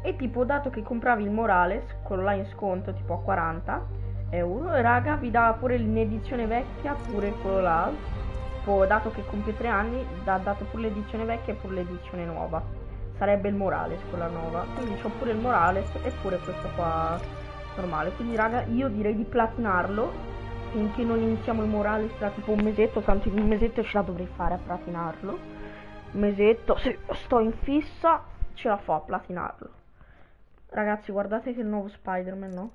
E tipo, dato che compravi il Morales, quello là in sconto, tipo a 40 euro, raga, vi dà pure l'edizione vecchia, pure quello là. Tipo, dato che compie 3 anni, dato pure l'edizione vecchia e pure l'edizione nuova. Sarebbe il Morales, quella nuova. Quindi c'ho pure il Morales e pure questo qua normale. Quindi, raga, io direi di platinarlo finché non iniziamo il Morales tra tipo un mesetto, tanto in un mesetto ce la dovrei fare a platinarlo. Un mesetto, se sto in fissa, ce la fo a platinarlo. Ragazzi, guardate che il nuovo Spider-Man, no?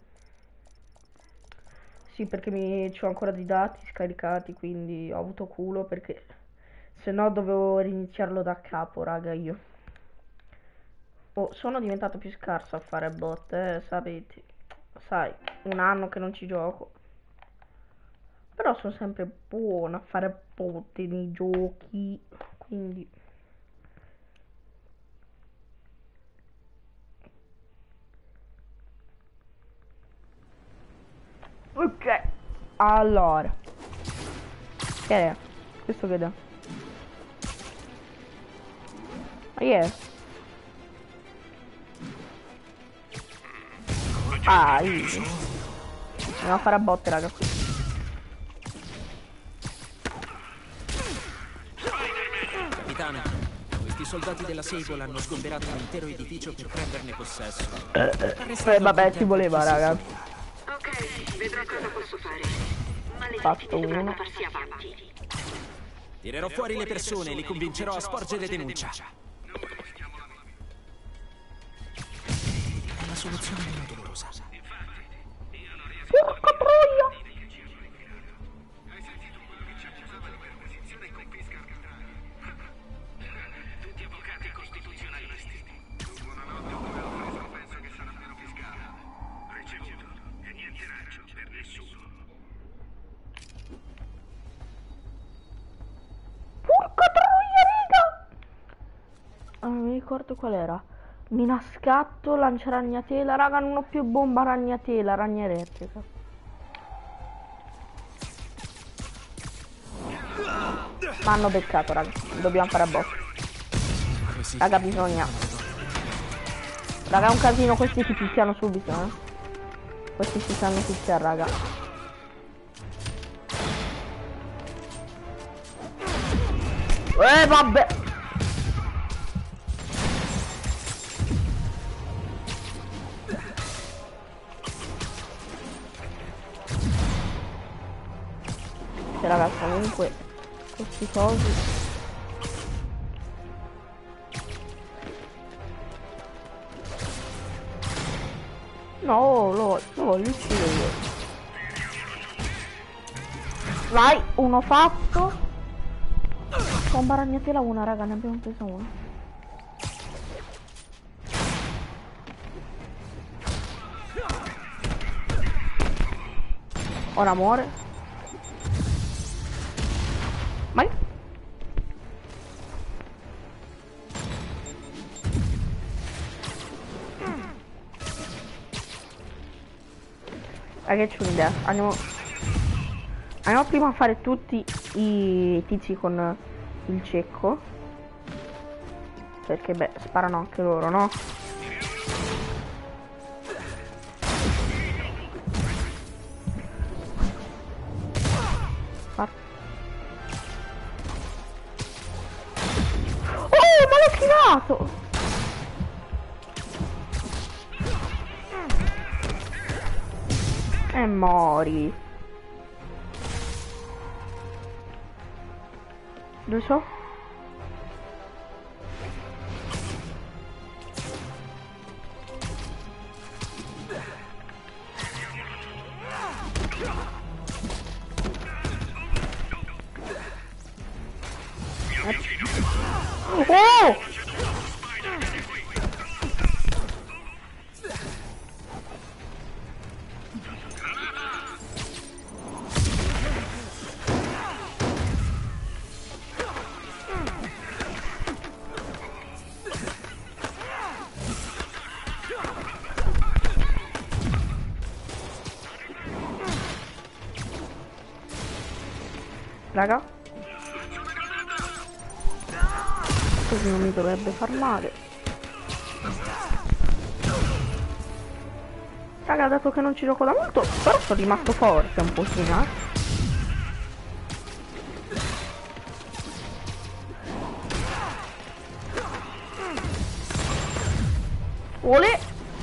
Sì, perché c'ho ancora dei dati scaricati, quindi ho avuto culo perché se no dovevo riniziarlo da capo, raga, io. Oh, sono diventato più scarso a fare bot, sapete. Sai, un anno che non ci gioco. Però sono sempre buono a fare bot nei giochi, quindi... Ok, allora. Che è? Questo che dà? Ma che è? Ah, easy. Andiamo a fare a botte, raga. Capitano, questi soldati della Sable hanno sgomberato un intero edificio per prenderne possesso. Vabbè, ci voleva, raga. Ok, vedrò cosa posso fare. Ma le Fatto vittime dovranno uno. farsi avanti. Tirerò fuori le persone e li convincerò a sporgere denuncia. È una soluzione meno dolorosa. Porca troia! Tutti avvocati costituzionalisti. Buonanotte, operatore, penso che sarà meno fiscale. Ricevuto. E niente raggio per nessuno. Porca troia, raga! Ah, non mi ricordo qual era. Mina scatto, lancia ragnatela. Raga, non ho più bomba ragnatela, ragna elettrica. Ma hanno beccato, raga. Dobbiamo fare a boss. Raga, bisogna. Raga, è un casino, questi ti picchiano subito, Questi si sanno picchiare, raga. Vabbè. Cioè, raga, comunque questi cosi. No, lo voglio uccidere io. Vai, uno fatto. Bomba ragnatela una, raga, ne abbiamo preso uno. Ora muore. Vai. Raga, c'è un'idea. Andiamo prima a fare tutti i tizi con il cecco. Perché, beh, sparano anche loro, no? Oh, ma l'ho schivato! E mori. Dove so? Oh! Raga, così non mi dovrebbe far male. raga, dato che non ci gioco da molto, però sono rimasto forte un pochino, Ole!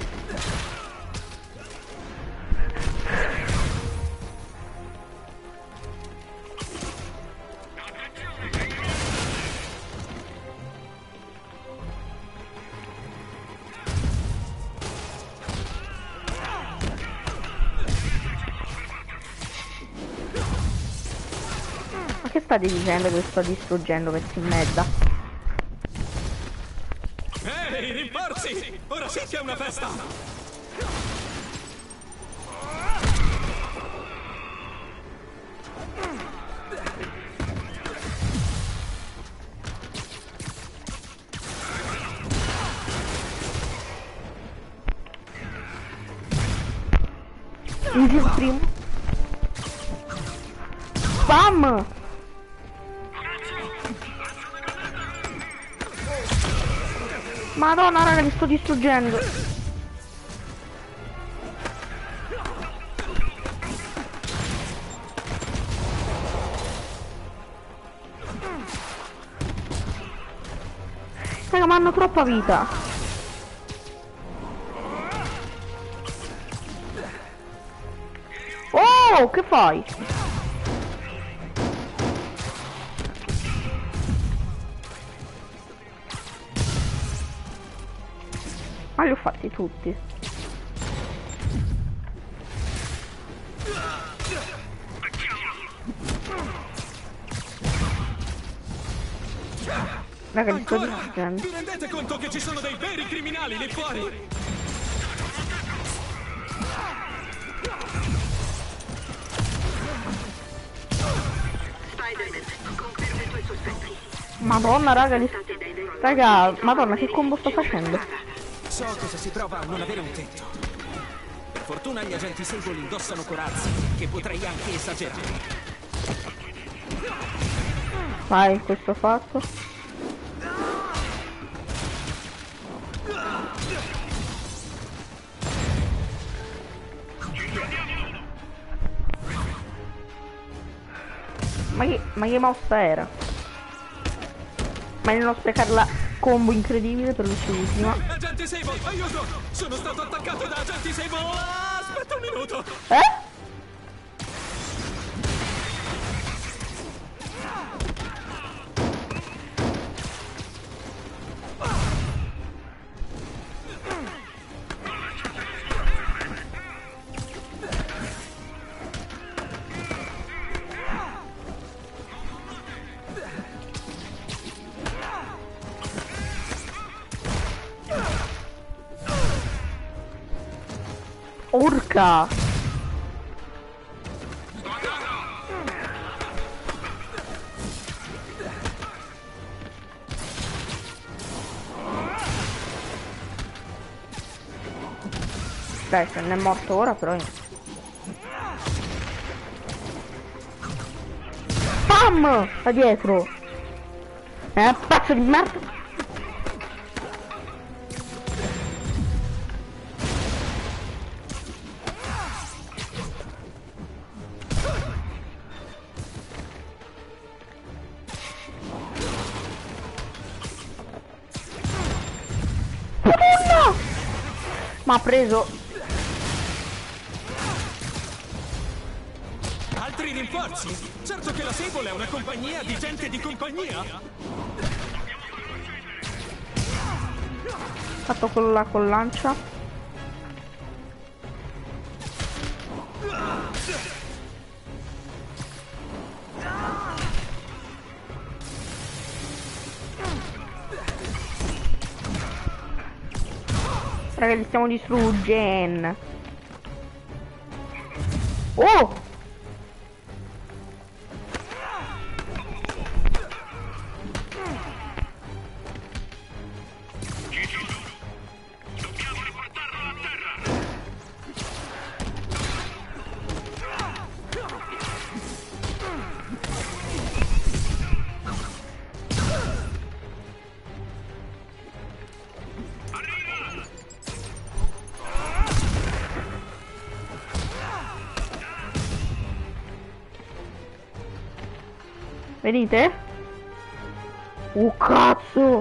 Ma che state dicendo che sto distruggendo questi in mezza? Ehi, rinforzi! Ora sì che è una festa! Easy il primo. Spam! Madonna raga, li sto distruggendo. Raga, ma hanno troppa vita. Oh, che fai? Ma li ho fatti tutti. Raga, li sto distruggendo. Vi rendete conto che ci sono dei veri criminali lì fuori? Spider-Man, conferma i tuoi sospetti. Madonna raga, raga, madonna che combo sto facendo? So cosa si prova a non avere un tetto. Per fortuna gli agenti Sable indossano corazze, che potrei anche esagerare. Vai, questo fatto. Ma che mossa era? Ma di non sprecare la combo incredibile per l'ultima. Agente Sable, aiuto! Sono stato attaccato da agenti Sable! Aspetta un minuto! Eh? Urca! Dai, se ne è morto ora però. Pam! Da dietro! Pezzo di merda! Ma ha preso. Altri rinforzi? Certo che la Sable è una compagnia di gente di compagnia. Fatto quello là con lancia. Raga, li stiamo distruggendo. Oh! Dobbiamo riportarlo a terra! Venite? Cazzo!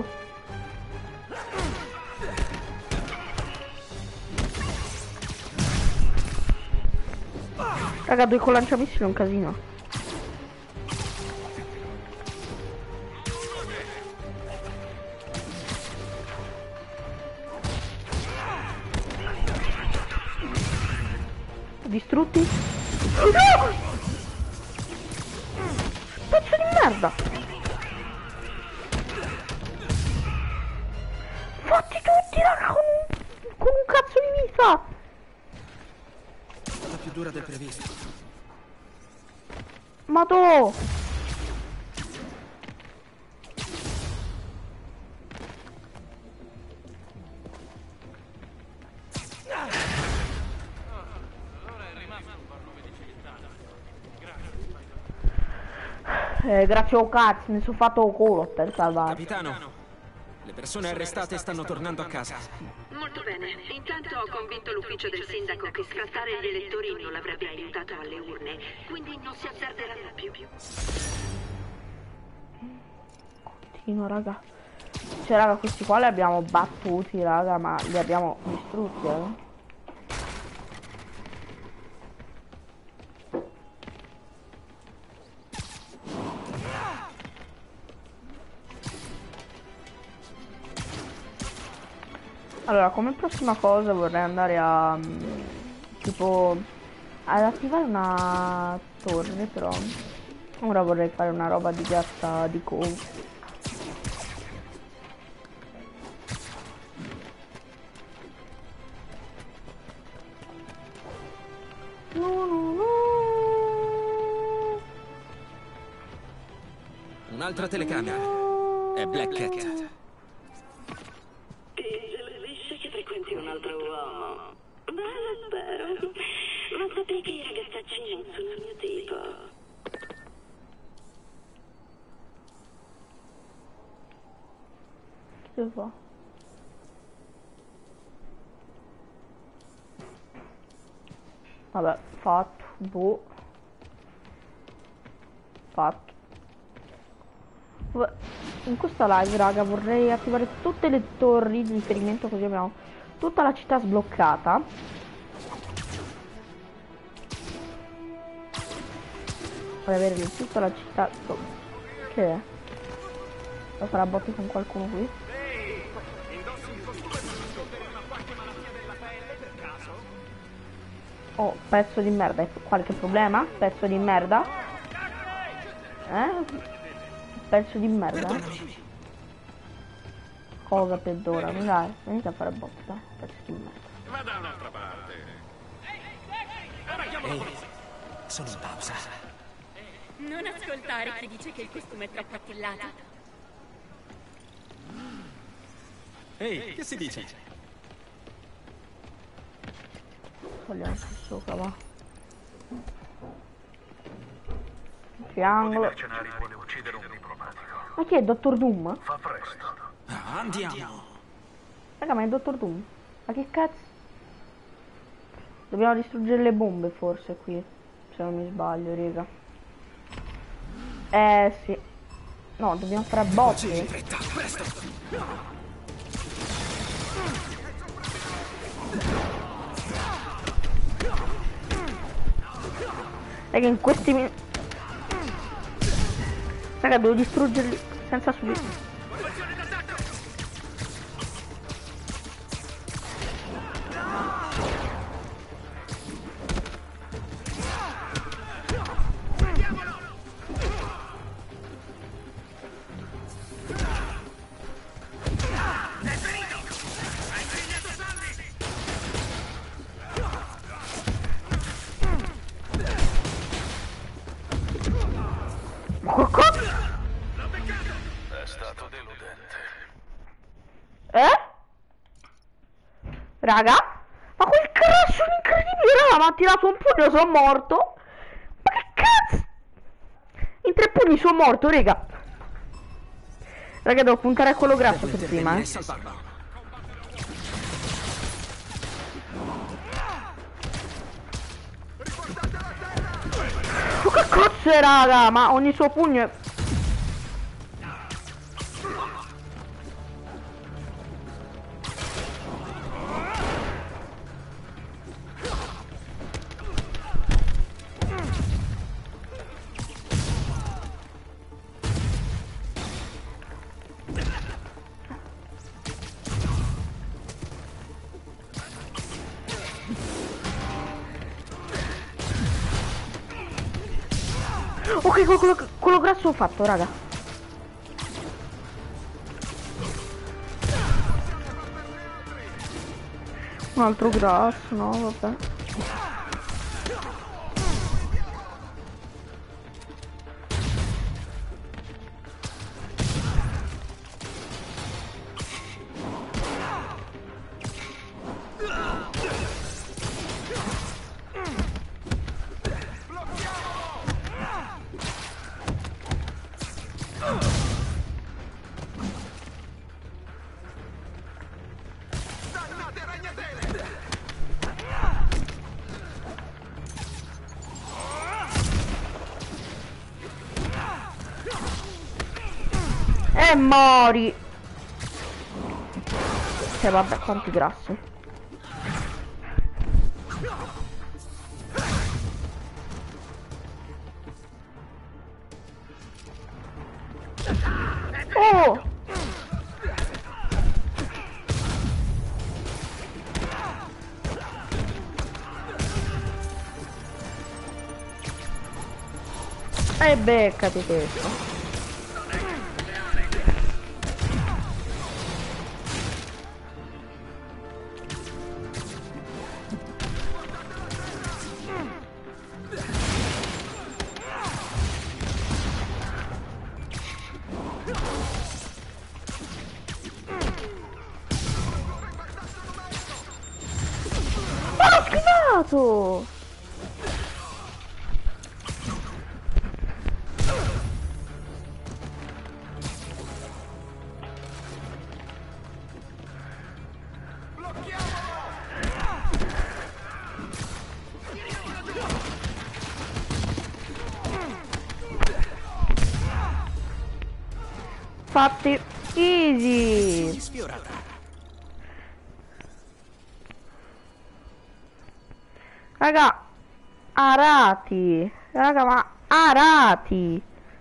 Raga, due con lanciamissili è un casino. Distrutti? No! Pezzo di merda! Fatti tutti, raga, con un cazzo di vita! La più dura del previsto. Madò! Grazie a cazzo, mi sono fatto culo per salvare. Capitano, le persone arrestate stanno tornando a casa. Molto bene. Intanto ho convinto l'ufficio del sindaco che sfrattare gli elettori non l'avrebbe aiutato alle urne, quindi non si azzarderanno più. Continua, raga. Cioè, raga, questi qua li abbiamo battuti, raga, ma li abbiamo distrutti, raga. Allora, come prossima cosa vorrei andare a tipo ad attivare una torre, però ora vorrei fare una roba di piazza di Cove. Un'altra telecamera. È Black Cat. Un altro uomo. Beh, lo spero. Ma sappi che i ragazzacci non sono il mio tipo. Che fa? Vabbè, fatto. Boh. Fatto. Vabbè, in questa live, raga, vorrei attivare tutte le torri di riferimento, così abbiamo tutta la città sbloccata. Per avere tutta la città. Che è? Devo fare a botte con qualcuno qui. Oh, pezzo di merda. Qualche problema? Pezzo di merda? Pezzo di merda? Cosa peggiora? Dai, venite a fare botta. Pezzo di merda. Va da un'altra parte. Ehi, sono in pausa. Non ascoltare chi dice che il costume è troppo attillato. Ehi, che si dice? Togliamo qui sopra, va. Triangolo. Mercenari vuole uccidere un diplomatico. Ma chi è Dottor Doom? Fa presto. Andiamo. Raga, ma è Dottor Doom? Ma che cazzo? Dobbiamo distruggere le bombe forse qui. Se non mi sbaglio, raga. Sì. No, dobbiamo fare botte. Sì, fretta, presto. Raga, in questi minuti. Raga, devo distruggerli senza subire. Raga, ma quel crash incredibile, raga, mi ha tirato un pugno, sono morto. Ma che cazzo? In 3 pugni sono morto, raga. Raga, devo puntare a quello grasso per prima, Ma che cazzo è, raga? Ma ogni suo pugno è... Ok, quello grasso l'ho fatto, raga. Un altro grasso, no, vabbè. E mori! Cioè vabbè, quanti grassi. Oh! E beccati questo. Schivato! Fatti easy. Sfiorata. Raga, arati. Raga, ma arati.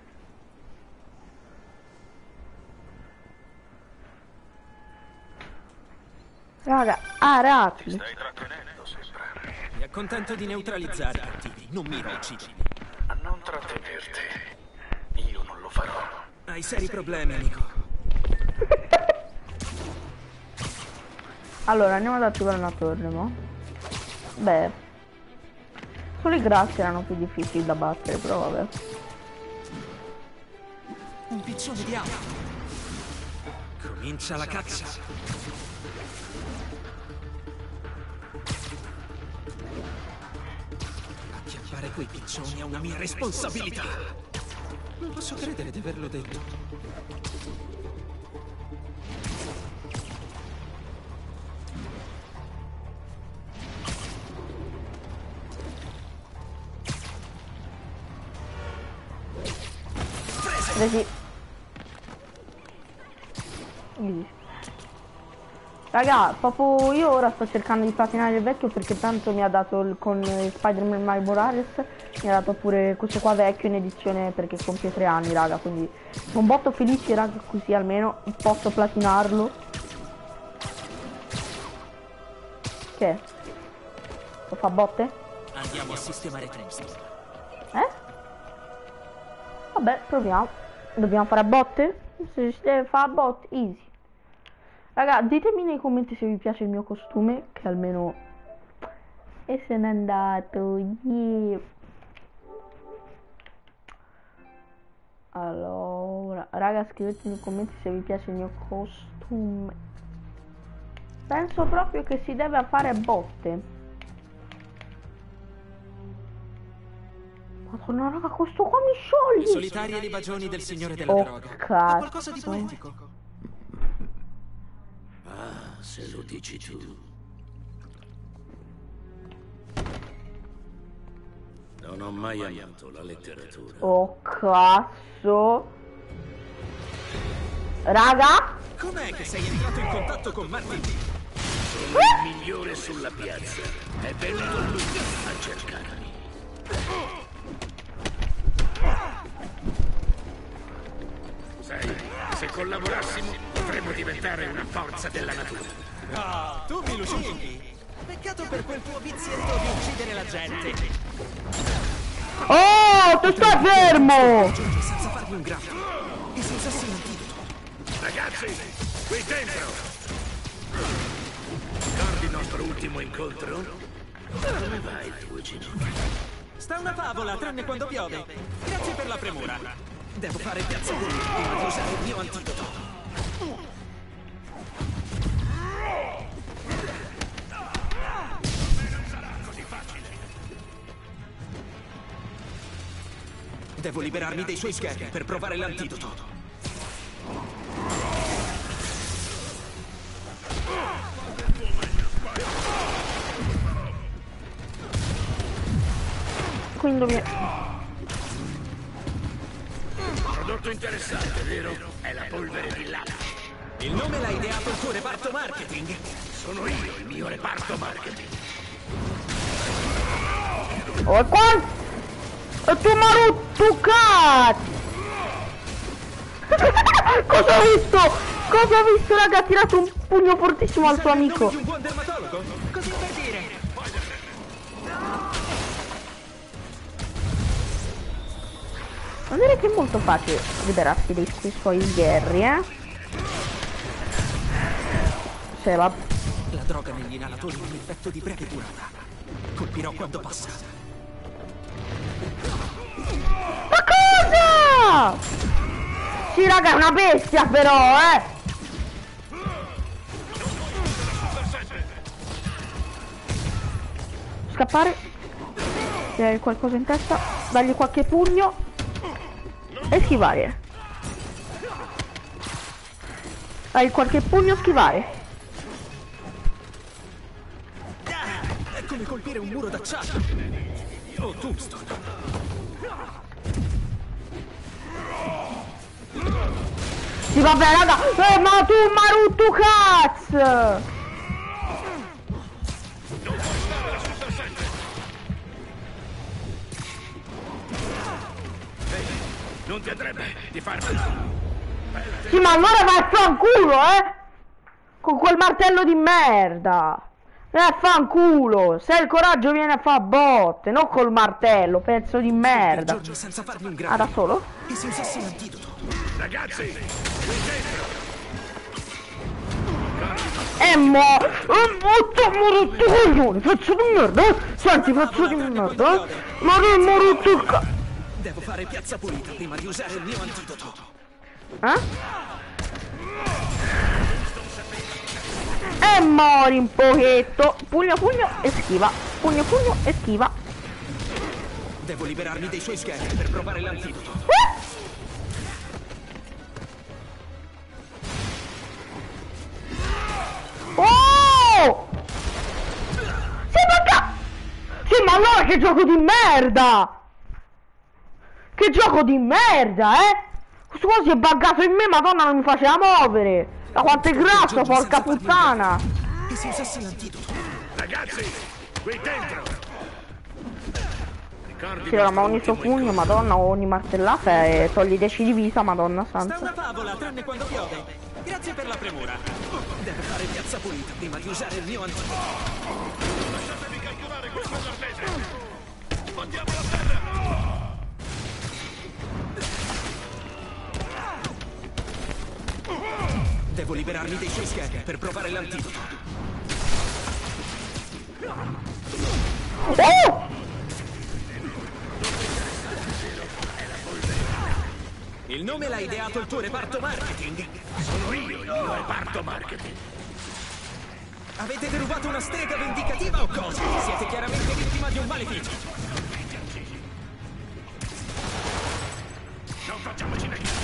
Raga, arati. Stai trattenendo, sembra. Mi accontento di neutralizzare i cattivi, non miro ai civili. Non trattenerti. Io non lo farò. Hai seri problemi, amico. Allora, andiamo ad attivare una torre, no? Beh, solo i grassi erano più difficili da battere, però vabbè. Un piccione di auto. Comincia la caccia. Acchiappare quei piccioni è una mia responsabilità. Non posso credere di averlo detto. Presi. Easy. Raga, proprio io ora sto cercando di platinare il vecchio perché tanto mi ha dato con Spider-Man Miles Morales, mi ha dato pure questo qua vecchio in edizione perché compie 3 anni, raga, quindi sono un botto felice, raga, così almeno posso platinarlo. Che? Lo fa botte? Andiamo a sistemare Tombstone. Vabbè, proviamo. Dobbiamo fare a botte? Se si deve fare a botte, easy. Raga, ditemi nei commenti se vi piace il mio costume, che almeno... E se n'è andato, yeah. Allora, raga, scrivete nei commenti se vi piace il mio costume. Penso proprio che si deve fare a botte. Madonna, raga, questo qua mi scioglie! I solitari e i bagioni del signore della droga. Ha Cazzo. qualcosa di poetico. Ah, se lo dici tu. Non ho mai amato la letteratura. Oh, cazzo. Raga? Com'è che sei entrato in contatto con Martin? Sono il migliore sulla piazza. È venuto lui a cercarmi. Sai, se collaborassimo potremmo diventare una forza della natura. Ah, tu mi lucinghi. Peccato per quel tuo vizietto di uccidere la gente. Oh, morto, stai fermo! Senza fargli un granchio. E se usassi l'antidoto? Ragazzi, qui dentro! Ricordi il nostro ultimo incontro? Come va il tuo genitore? Sta una favola, tranne quando piove. Grazie per la premura. Devo fare piazza pulita prima di usare il mio antidoto. Devo liberarmi dei suoi schermi per provare l'antidoto. Quindi Prodotto interessante, vero? È la polvere di lava. Il nome l'ha ideato il tuo reparto marketing. Sono io, il mio reparto marketing. oh, qua! E tu marutto cazzo! Cosa ho visto? Cosa ho visto, raga? Ha tirato un pugno fortissimo al suo Serve il amico. nome di un buon dermatologo? Così per dire. Ma direi che è molto facile liberarsi dei suoi sgherri, Se la... La droga negli inalatori ha un effetto di breve durata. Colpirò quando passa. Ma cosa? Sì, raga, è una bestia però, Scappare. Se hai qualcosa in testa, dagli qualche pugno. E schivare. Hai qualche pugno, schivare. È come colpire un muro d'acciaio. Oh, Tombstone. Sì, vabbè, raga. Ma tu, marutto cazzo! Non ti andrebbe di farmi... Sì, ma allora vai a fanculo, Con quel martello di merda. Vai a fanculo. Se hai il coraggio vieni a fare botte, non col martello, pezzo di merda. Giorni senza farmi un Ah, granchio. da solo? E se usassi l'antidoto? Ragazzi, qui dentro! Coglione, pezzo di merda, Senti, pezzo di merda, Ma che morutto il ca... Devo fare piazza pulita prima di usare il mio antidoto. E mori un pochetto. Pugno pugno e schiva. Pugno pugno e schiva. Devo liberarmi dei suoi schermi per provare l'antidoto. Oh! Sì, ma allora che gioco di merda! Che gioco di merda, Questo qua si è buggato in me, madonna, non mi faceva muovere! Da quanto è grasso, porca puttana! E se usassi l'antidoto? Ragazzi, qui dentro! Ricordi Sì, ma ogni suo pugno, madonna, ogni martellata e togli 10 di vita, madonna Sta santa. una favola, tranne quando piove. Grazie per la premura. Devo fare piazza pulita prima di usare il mio antidoto. Lasciatevi calcolare quel malardese! Sbattiamo la terra! Devo liberarmi dei suoi schermi per provare l'antidoto. Oh! Il nome l'ha ideato il tuo reparto marketing. Sono io, il mio reparto marketing. Avete derubato una strega vendicativa o cosa? Siete chiaramente vittima di un maleficio. Non facciamoci negare.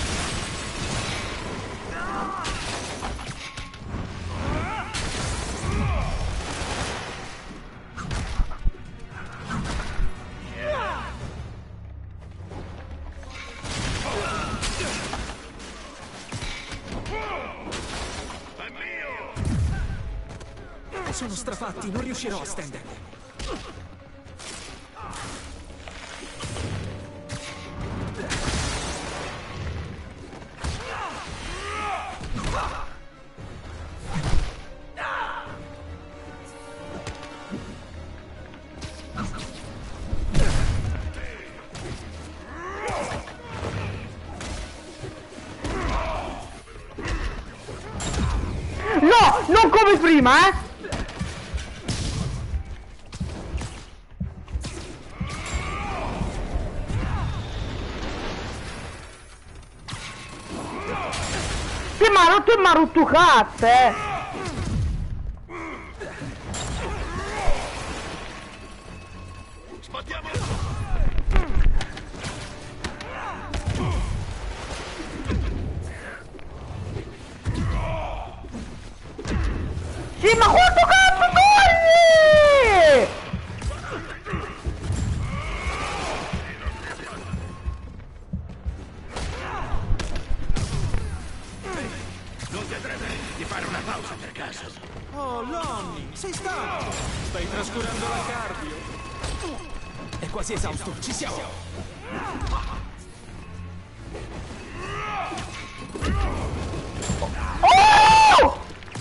Sono strafatti, non riuscirò a stenderli. prima, Sì, ma tu mi ha rotto cazzo, Sbattiamo! Sì, ma quanto cazzo corri? Non ti andrebbe di fare una pausa per caso? Oh, Lonnie, sei stanco! Stai trascurando la cardio. È quasi esausto, ci siamo! Oh!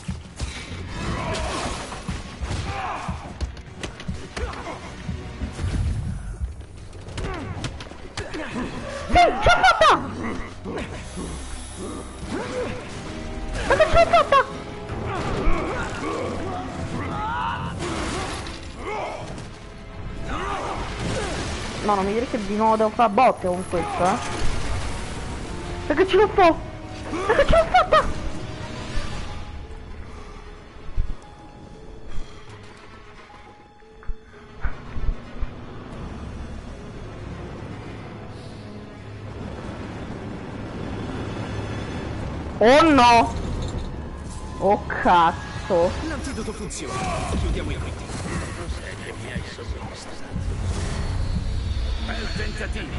Sì, ce l'ho fatta! Ma che ce l'ho fatta? No, non mi dire che di nuovo devo fare botte con questo, Perché ce l'ho fatta? Perché ce l'ho fatta? Oh no! Oh cazzo! L'antidoto funziona. Chiudiamo i quinti. Cos'è che mi hai somministrato? Bel tentativo.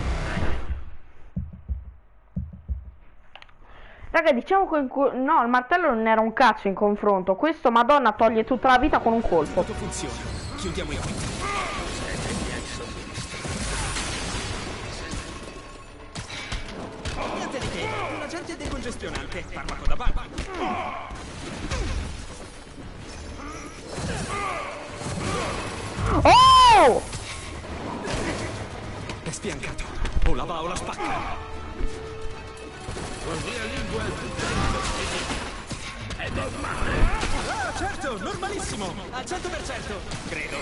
Raga, diciamo che no, il martello non era un cazzo in confronto. Questo, madonna, toglie tutta la vita con un colpo. L'antidoto funziona. Chiudiamo i quinti. Cos'è che mi hai somministrato? Niente di che. Un agente decongestionante. Farmaco da banco. Oh! È spiancato. O la va o la spacca. Così a lingua è normale. Ah, certo, normalissimo. Al 100%. Credo.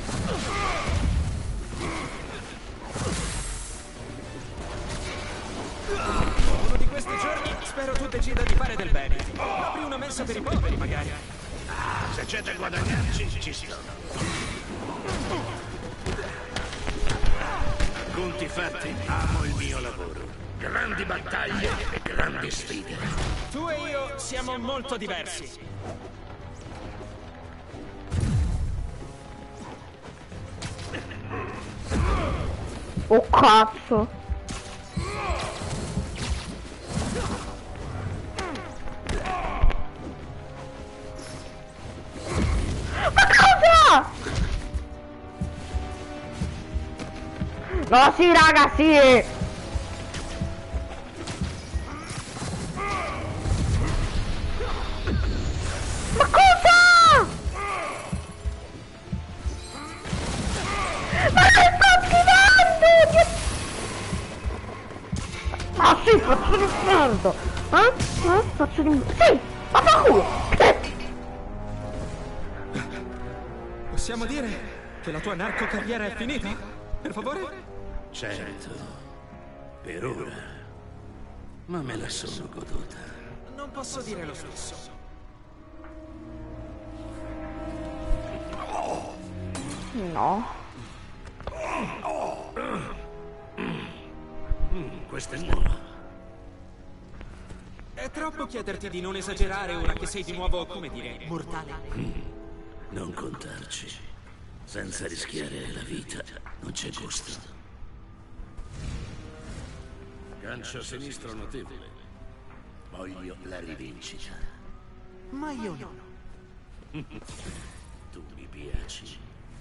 Uno di questi giorni spero tu decida di fare del bene. Apri una mensa per i poveri, magari. Se c'è da guadagnarci, ci sto. Conti fatti, amo il mio lavoro. Grandi battaglie e grandi sfide. Tu e io siamo molto diversi. Oh cazzo! Ma cosa? No, sì, raga, sì! Ma cosa? Ma che sto schivando? Ah sì, faccio l'inferno! Faccio l'inferno! Sì! Ma fa culo! Possiamo dire che la tua narcocarriera è finita? Per favore? Certo, per ora. Ma me la sono goduta. Non posso dire lo stesso. No. Questo è nuovo. È troppo chiederti di non esagerare ora che sei di nuovo, come dire, mortale. Non contarci. Senza rischiare la vita non c'è gusto. Gancio sinistro notevole. Voglio la rivincita. Ma io no. Tu mi piaci.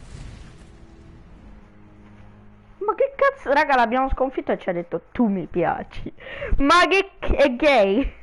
Ma che cazzo, raga, l'abbiamo sconfitto e ci ha detto tu mi piaci. Ma che è gay?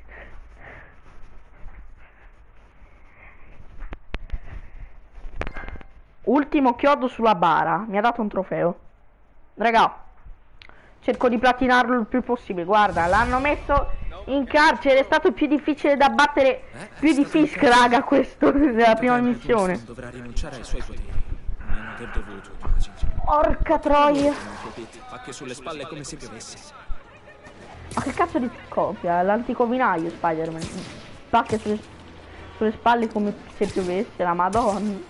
Ultimo chiodo sulla bara. Mi ha dato un trofeo. Raga, cerco di platinarlo il più possibile. Guarda, l'hanno messo In carcere è stato più difficile da battere, più di Fisk, raga, questo della prima missione. Dovrà rinunciare ai suoi poteri. Meno del dovuto, immagino. Porca troia. Pacche sulle spalle come se piovesse. Ma che cazzo di copia? L'anticovinaio Spider-Man. Pacche sulle spalle come se piovesse, la madonna.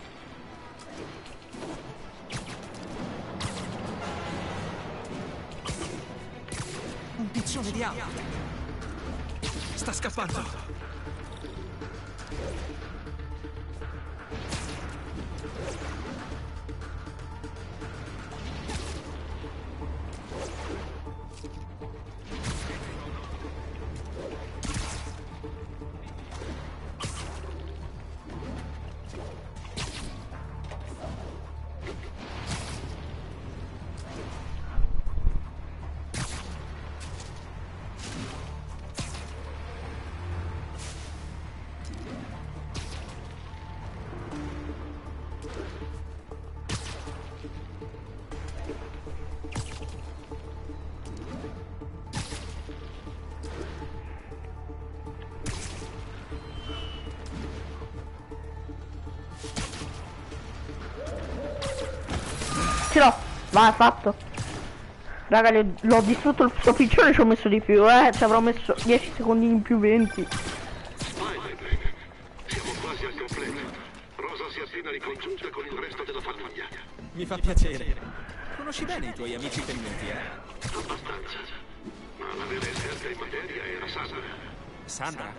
Un piccione di auto. Sta scappando. Ce l'ho, vai, fatto. Raga, l'ho distrutto il suo piccione, ci ho messo di più, ci avrò messo 10 secondi in più 20. Spider-Man, siamo quasi al completo. Rosa si è appena ricongiunta con il resto della famiglia. Mi fa piacere. Conosci bene i tuoi amici tenuti, Abbastanza. Ma la vera esperta in materia era Sandra. Sandra?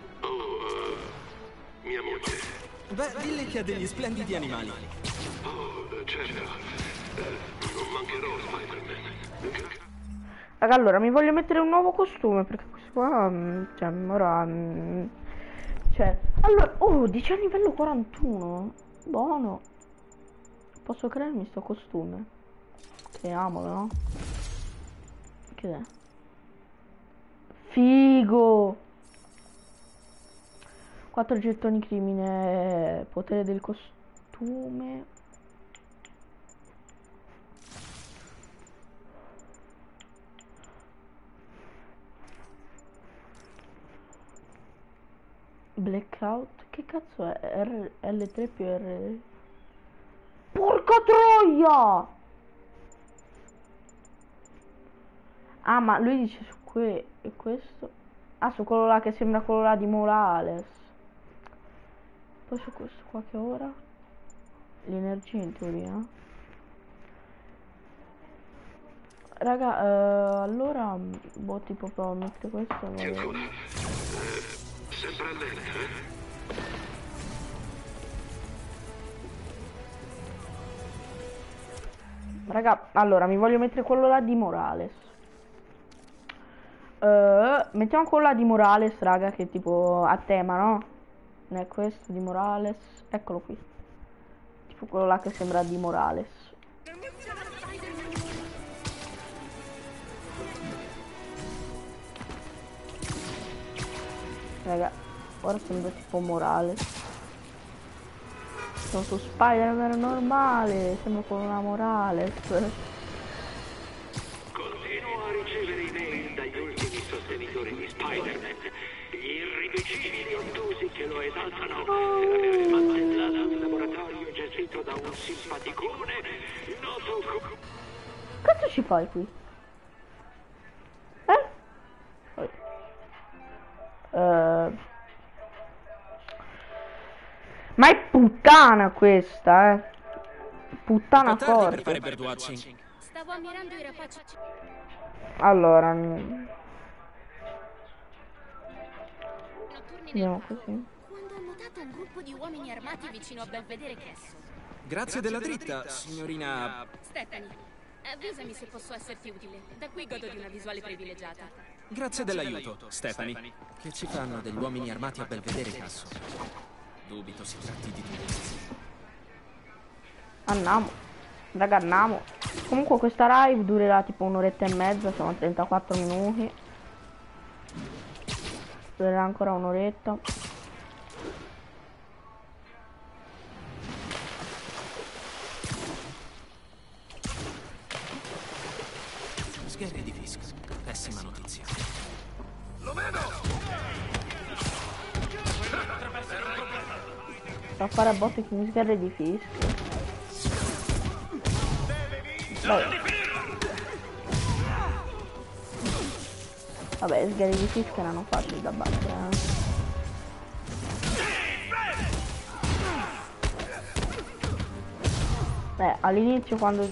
Mia moglie. Beh, dille che ha degli splendidi animali. Certo. Non mancherò, Spider-Man. Raga, allora mi voglio mettere un nuovo costume perché questo qua, cioè, ora, cioè, allora, oh, 10 a livello 41, buono. Posso crearmi sto costume? Creiamolo, no? Che è? Figo! 4 gettoni crimine, potere del costume. Blackout? Che cazzo è? L3 più R. Porca troia! Ah, ma lui dice su questo. Ah, su quello là che sembra quello là di Morales. Poi su questo qua che ora? L'energia in teoria. Raga, allora boh, tipo provo a mettere questo. Sembra lenta, Raga, allora mi voglio mettere quello là di Morales. Mettiamo quello là di Morales, raga, che tipo a tema, no? Non è questo di Morales. Eccolo qui. Tipo quello là che sembra di Morales. Raga, ora sembra tipo Morales. Sono su Spider-Man normale, sembra con una Morales. Continuo a ricevere email dagli ultimi sostenitori di Spider-Man. Gli irriducibili ottusi che lo esaltano per aver smantellato un laboratorio gestito da un simpaticone noto come... Cazzo ci fai qui? Ma è puttana questa, puttana forte. Per fare birdwatching. Stavo ammirando i rapaci. Allora, Notturni andiamo nel così. Quando ho notato un gruppo di uomini armati vicino a Belvedere Castle. Grazie della dritta, signorina. Stephanie, avvisami se posso esserti utile. Da qui godo di una visuale privilegiata. Grazie dell'aiuto, Stephanie. Che ci fanno degli uomini armati a Belvedere Castle? Dubito si tratti di tutti. Andiamo. Raga, andiamo. Comunque questa live durerà tipo un'oretta e mezza, siamo a 34 minuti. Durerà ancora un'oretta. Sgherri di Fisk. Pessima notizia. Lo vedo! Sta a fare a botte con sgherri di fischio. Vabbè, sgherri di fischio erano facili da battere, all'inizio quando...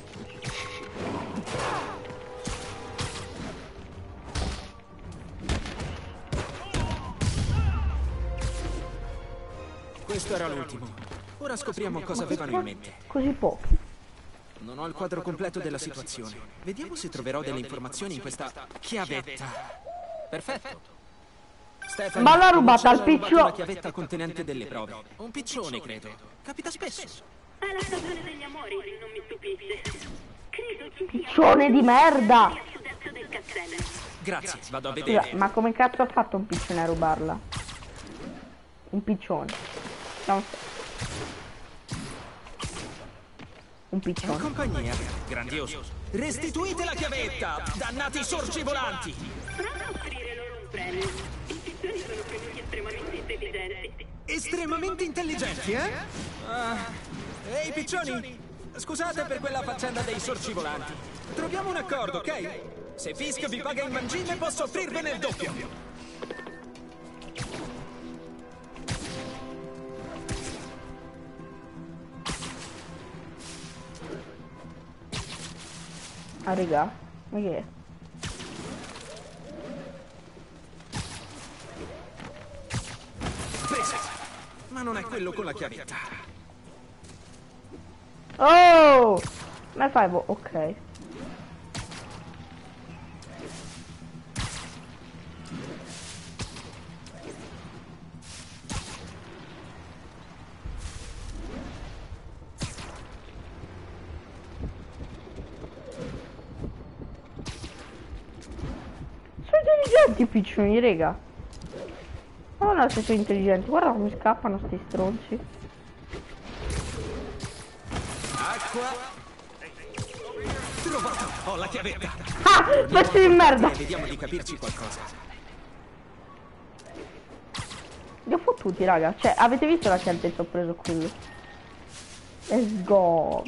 Questo era l'ultimo. Ora scopriamo cosa avevano in mente. Così pochi. Non ho il quadro completo della situazione. Vediamo se troverò delle informazioni in questa chiavetta. Perfetto. Stefano, ma l'ha rubata al piccione. Una chiavetta contenente delle prove. Un piccione, credo. Capita spesso. È la stagione degli amori, non mi stupisce. Credo ci sia Piccione di merda! a sud-est del castello. Grazie, vado a vedere. Scusa, ma come cazzo ha fatto un piccione a rubarla? Un piccione. Un In piccione. compagnia. Grandioso. Restituite la chiavetta, dannati sorci volanti. Prova a offrire loro un premio. I piccioni sono quelli estremamente intelligenti. Estremamente intelligenti, eh? Ehi, piccioni! Scusate per quella faccenda dei sorci volanti. Troviamo un accordo, ok? Se Fisk vi paga in mangime, posso offrirvene il doppio. Ah, raga, ma che è? Presa! Ma non è quello con la chiavetta. Oh! Ma fai ok. Sono intelligenti i piccioni, raga. Oh no, se sono intelligenti, guarda come scappano sti stronzi. Acqua. Trovato! Ho la chiavetta! Ah! Pezzi di merda! Vediamo di capirci qualcosa. Li ho fottuti, raga. Cioè, avete visto la certezza ho preso qui? Let's go!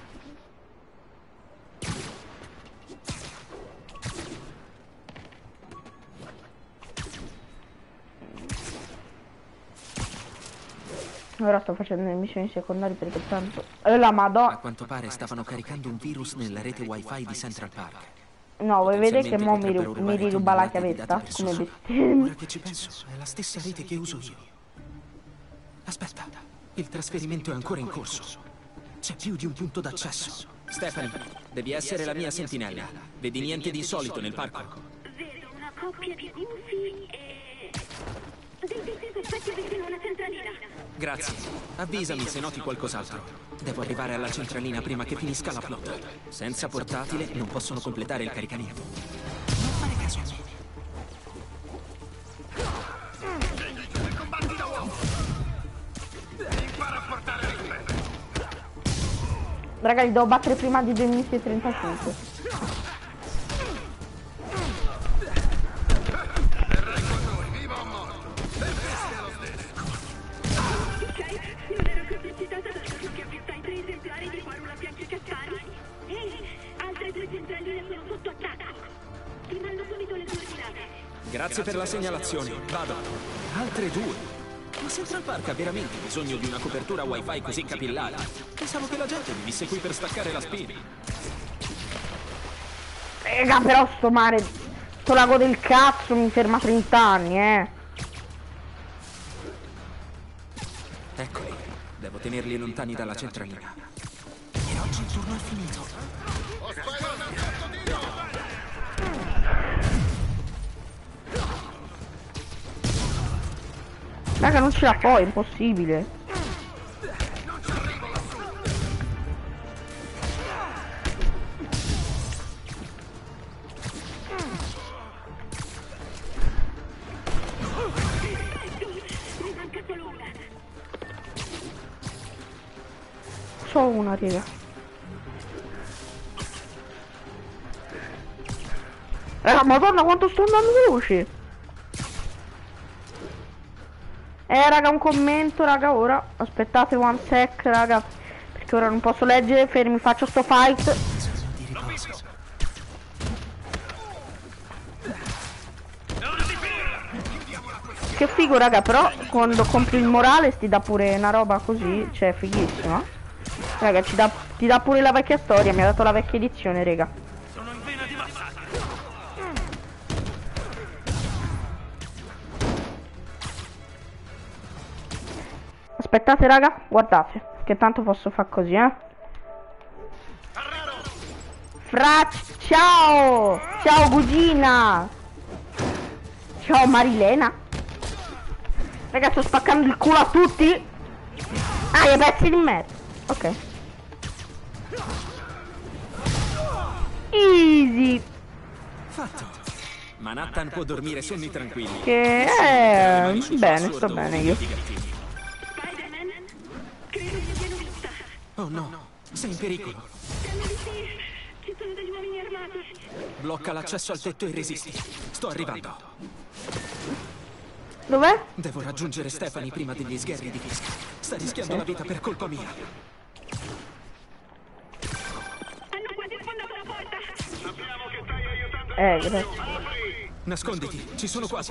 Ora sto facendo le missioni secondarie perché tanto... la A madonna... quanto pare stavano caricando un virus nella rete wifi di Central Park. No, vuoi vedere che mo Potenzialmente potrebbero mi rubare riruba la tonnellate di chiavetta? dati Come personali. bestemmia. Ora che ci penso, è la stessa rete che uso io. Aspetta, il trasferimento è ancora in corso. C'è più di un punto d'accesso. Stephanie, devi essere la mia sentinella. Vedi niente di insolito nel parco? Vedo una coppia di gufi e... dei sospetti vicino alla centralina. Grazie. Avvisami se noti qualcos'altro. Devo arrivare alla centralina prima che finisca la flotta. Senza portatile non possono completare il caricamento. Non fare caso a me. Combatti da uomo! Impara a portare rispetto! Raga, li devo battere prima di 2 minuti e 35. Verrai con noi, vivo o morto! Ben triste lo stesso! Ok, non ero così eccitata dal giorno che avvistai 3 esemplari di Quarula Bianchi Cattari. Ehi, altre 2 centraline sono sotto attacco. Ti mando subito le coordinate. Grazie per la segnalazione. Vado. Altre 2. Ma Central Park ha veramente bisogno di una copertura wifi così capillare? Pensavo che la gente vivesse qui per staccare la spina. Raga, però sto mare... sto lago del cazzo mi ferma 30 anni, Eccoli. Devo tenerli lontani dalla centralina. E oggi il turno è finito. Raga, non ce la può, è impossibile. Mi manca solo una. Solo una, raga. Raga, madonna quanto sto andando veloce. Raga, un commento, raga, ora. Aspettate one sec, raga. Perché ora non posso leggere, fermi, faccio sto fight. Bisogno di riposo. Che figo, raga, però quando compri il Morales ti dà pure una roba così, cioè fighissima. Raga, ti dà pure la vecchia storia, mi ha dato la vecchia edizione, raga. Sono in vena di massacro. Aspettate, raga, guardate, che tanto posso far così, ciao! Ciao, cugina! Ciao, Marilena! Raga, sto spaccando il culo a tutti! Ah, i pezzi di merda! Ok. Easy! Fatto. Manhattan può dormire sonni tranquilli. Che bene, sto bene io. Spider-Man? Credo li abbiano vista. Oh no, sei in pericolo. Temo di sì. Ci sono degli uomini armati. Blocca l'accesso al tetto e resisti. Sto arrivando. Dov'è? Devo raggiungere Stephanie prima degli sgherri di Fisk. Sta rischiando la vita per colpa mia. Hanno quasi sfondato la porta. Sappiamo che stai aiutando. Grazie. Nasconditi, ci sono quasi.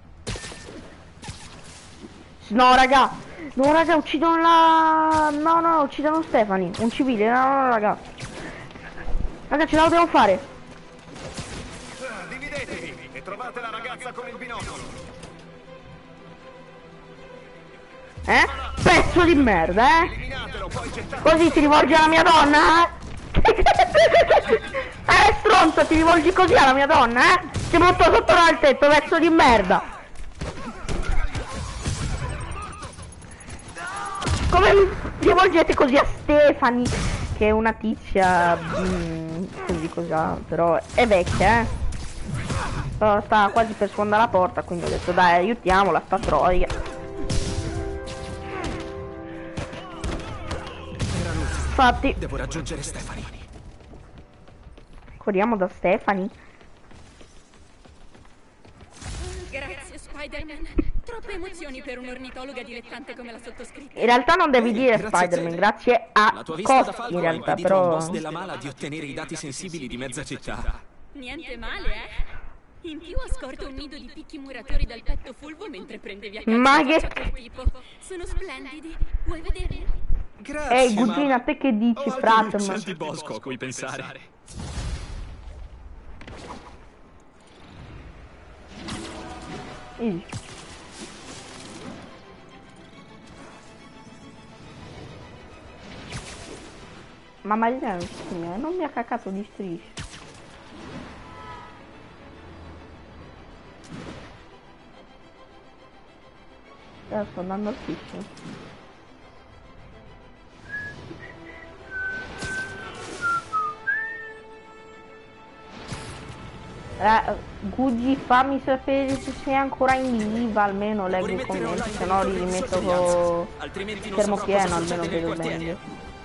No, raga! No, raga, uccidono la... No, uccidono Stephanie. Un civile, no, raga. Raga, ce la dobbiamo fare. Dividetevi e trovate la ragazza con il binocolo. Pezzo di merda, Eliminatelo, poi gettate. Così ti rivolgi alla mia donna, stronzo, ti rivolgi così alla mia donna, Ti butto sotto dal tetto, pezzo di merda. Come mi rivolgete così a Stephanie, che è una tizia così, però è vecchia, Però sta quasi per sfondare la porta, quindi ho detto dai, aiutiamola, sta troia. Infatti, Devo raggiungere Stephanie. corriamo da Stephanie. Grazie, Spider-Man. Troppe emozioni per un'ornitologa dilettante come la sottoscritta. In realtà non devi dire Grazie a te. Spider-Man, grazie a La tua vista da Costi, falco in ha realtà, impedito a un però... boss della mala di ottenere i dati sensibili di mezza città. Niente male, In più ho scorto un nido di picchi muratori dal petto fulvo mentre prendevi a Ma calcio che- quel tipo. Sono splendidi. Vuoi vederli? Grazie. Ehi, Gugina, te che dici, Fratman? di bosco a cui pensare. Easy. Ma Marina non mi ha caccato di strisce. Sto andando al fishing. Gugi, fammi sapere se sei ancora in viva, almeno leggo i commenti, se no li rimetto con Altrimenti non schermo saprò pieno, cosa almeno succede nel vedo quartiere. meglio.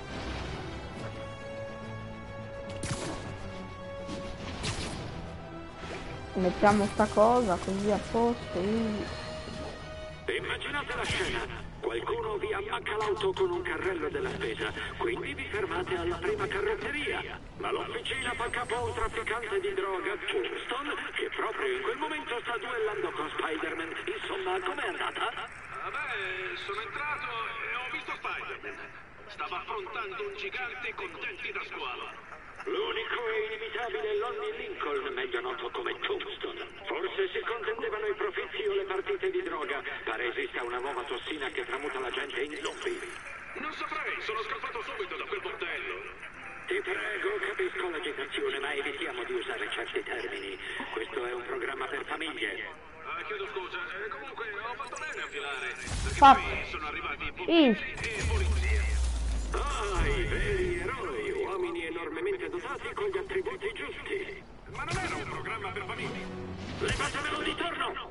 Mettiamo sta cosa così a posto. Immaginate la scena. Qualcuno vi ammacca l'auto con un carrello della spesa, quindi vi fermate alla prima carrozzeria. Ma l'officina fa capo a un trafficante di droga, Tombstone, che proprio in quel momento sta duellando con Spider-Man. Insomma, com'è andata? Sono entrato e ho visto Spider-Man. Stava affrontando un gigante con denti da squalo. L'unico e inimitabile Lonnie Lincoln, meglio noto come Tombstone. Forse si contendevano i profitti o le partite di droga. Pare esista una nuova tossina che tramuta la gente in zombie. Non saprei, sono scappato subito da quel bordello. Ti prego, capisco l'agitazione, ma evitiamo di usare certi termini. Questo è un programma per famiglie. Chiedo scusa, comunque ho fatto bene a filare. Pop. Sono arrivati pompieri e polizia. Ah, i veri eroi, uomini enormemente dotati con gli attributi giusti. Ma non era un programma per famiglie. Levatemelo di torno!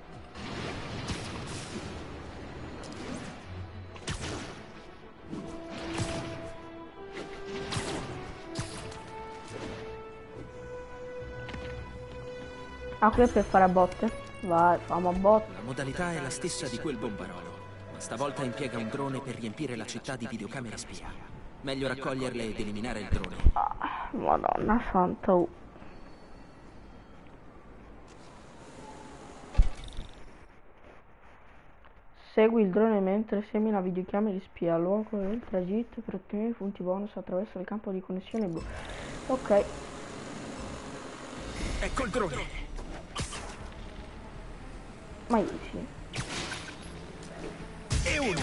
Ah, qui è per fare a botte. Vai, famo a botte. La modalità è la stessa di quel bombarolo, ma Stavolta impiega un drone per riempire la città di videocamere spia. Meglio raccoglierle ed eliminare il drone. Ah, Madonna santa. Segui il drone mentre semina videocamere spia. Luogo del tragitto per ottenere punti bonus attraverso il campo di connessione blu. Ok. Ecco il drone. Ma easy. E una.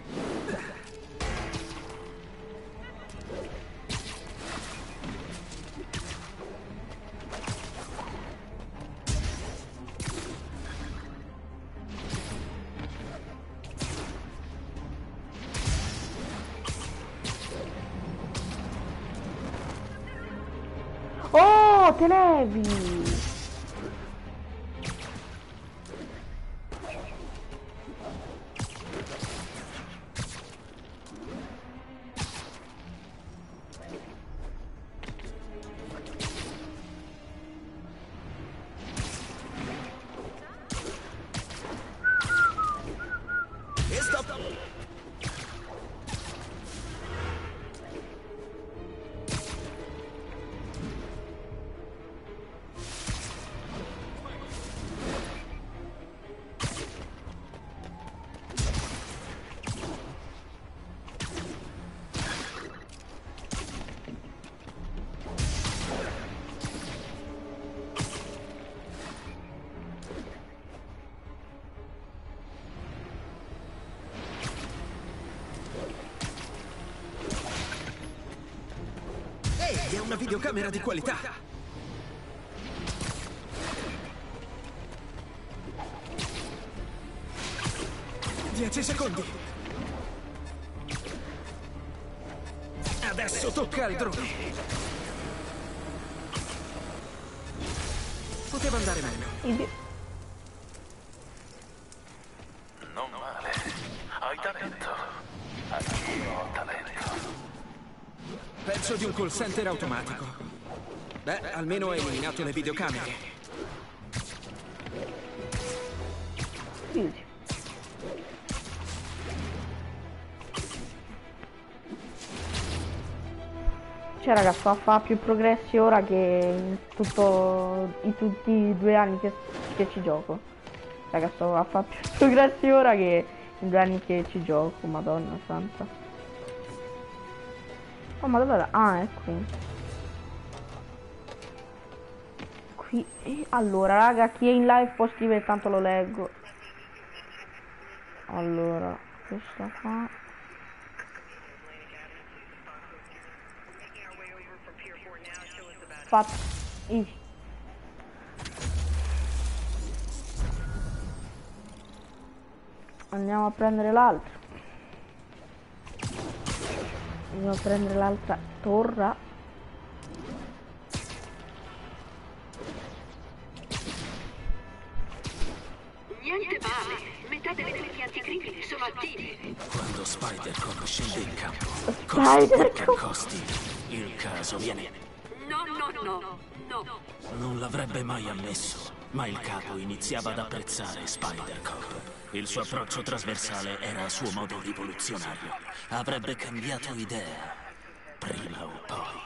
Oh, te levi! E stop. Ehi, è una videocamera di qualità. 10 secondi. Adesso tocca al drone. Poteva andare meglio. Non male. Hai talento. Anch'io ho talento. Penso di un call center automatico. Beh, almeno hai eliminato le videocamere. Easy. Cioè raga, sto a fare più progressi ora che in tutti i 2 anni che ci gioco. Raga, sto a fare più progressi ora che in 2 anni che ci gioco, madonna santa. Oh, ma dov'è? Ah, è qui. Qui. Allora, raga, chi è in live può scrivere, tanto lo leggo. Allora, questa qua. Fatto. Easy. Andiamo a prendere l'altro. Andiamo a prendere l'altra torre. Niente male. Metà delle tecniche anticrimine sono attive. Quando Spider-Cop scende in campo, Spider-Cop. costi, il caso viene. No. Non l'avrebbe mai ammesso, ma il capo iniziava ad apprezzare Spider-Cop. Il suo approccio trasversale era a suo modo rivoluzionario. Avrebbe cambiato idea, prima o poi.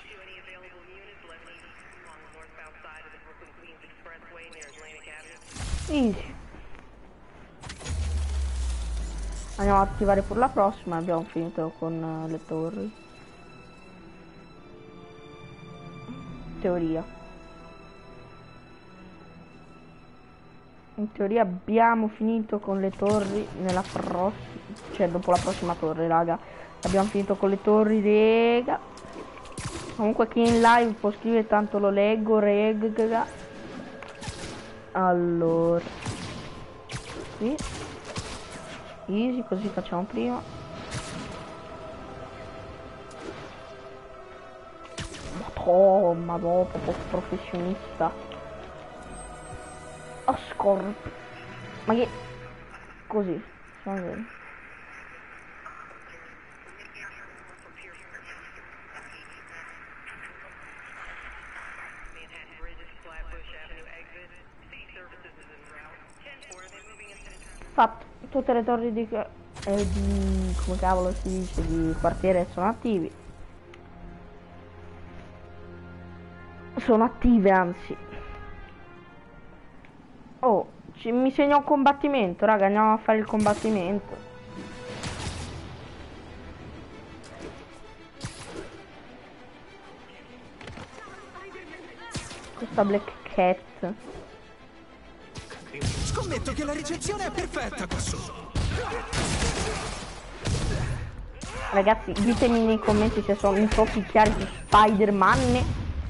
Easy. Andiamo ad attivare pure la prossima. Abbiamo finito con le torri. In teoria abbiamo finito con le torri nella prossima, cioè dopo la prossima torre, raga. Abbiamo finito con le torri, rega. Comunque chi è in live può scrivere, tanto lo leggo, rega. Allora, qui easy, così facciamo prima. Ma dopo professionista. Scorp. Ma che così, va bene. Fatto tutte le torri di che di, come cavolo si dice, di quartiere sono attivi. Sono attive, anzi. Oh, mi segna un combattimento, raga, andiamo a fare il combattimento. Questa Black Cat. Scommetto che la ricezione è perfetta qua su. Ragazzi, ditemi nei commenti se sono un po' picchiari su Spider-Man.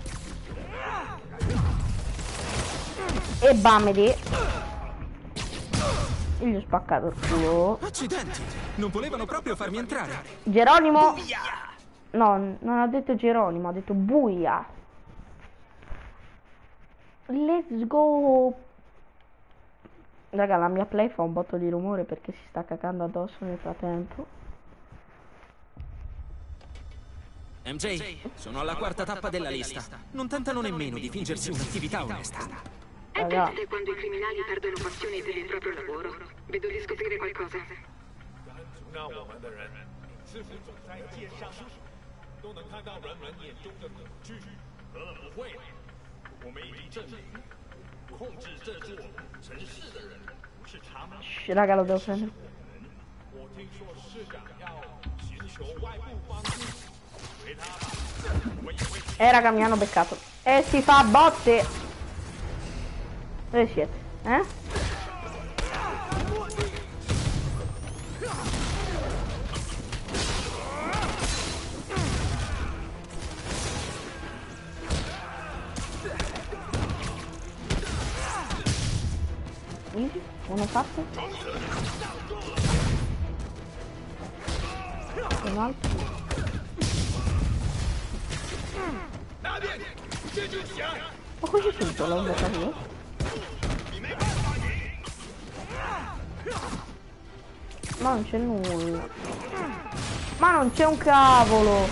E bamedi. Io gli ho spaccato il culo. Accidenti, non volevano proprio farmi entrare. Geronimo. No, non ha detto Geronimo, ha detto buia. Let's go. Raga, la mia play fa un botto di rumore perché si sta cagando addosso nel frattempo. MJ, sono alla quarta tappa della lista. Non tentano nemmeno di fingersi un'attività onesta. È Raga, triste quando i criminali perdono passione per il proprio lavoro. Vedo di scoprire qualcosa. 那我们的人是否走在街上都能看到人们眼中的恐惧？何不会？我们已经证明，控制这座城市的人不是他们。 raga, lo devo prendere. 我听说市长要寻求外部帮助，回他吧。我以为 Raga, mi hanno beccato. Si fa a botte. Dove siete? Easy, uno fatto. Un altro. Ma cosa c'è tutto? L'ho beccato io? Ma non c'è nulla. Ma non c'è un cavolo.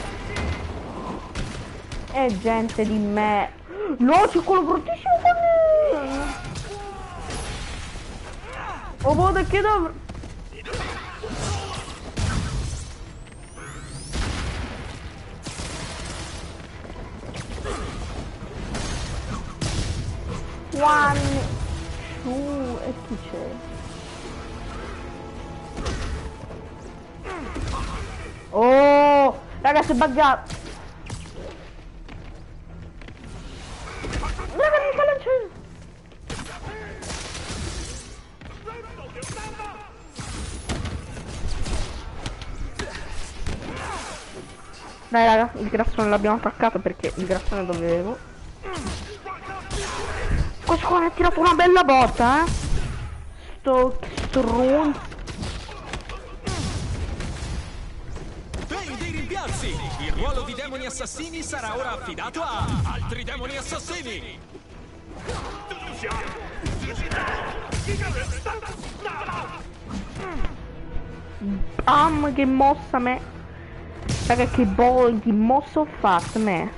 È gente di me. No, c'è quello bruttissimo con me. Oh, boh, che dovrò... One, two, e chi c'è? Oh, ragazzi, è buggato. Raga, mi fa lanciare. Dai, raga, il grassone l'abbiamo attaccato perché il grassone dovevo. Questo qua mi ha tirato una bella botta, Sto stronzo. Ehi, dei rimpiazzi! Il ruolo di demoni assassini sarà ora affidato a altri demoni assassini! Bam, che mossa me. Raga, che mossa ho fatto me.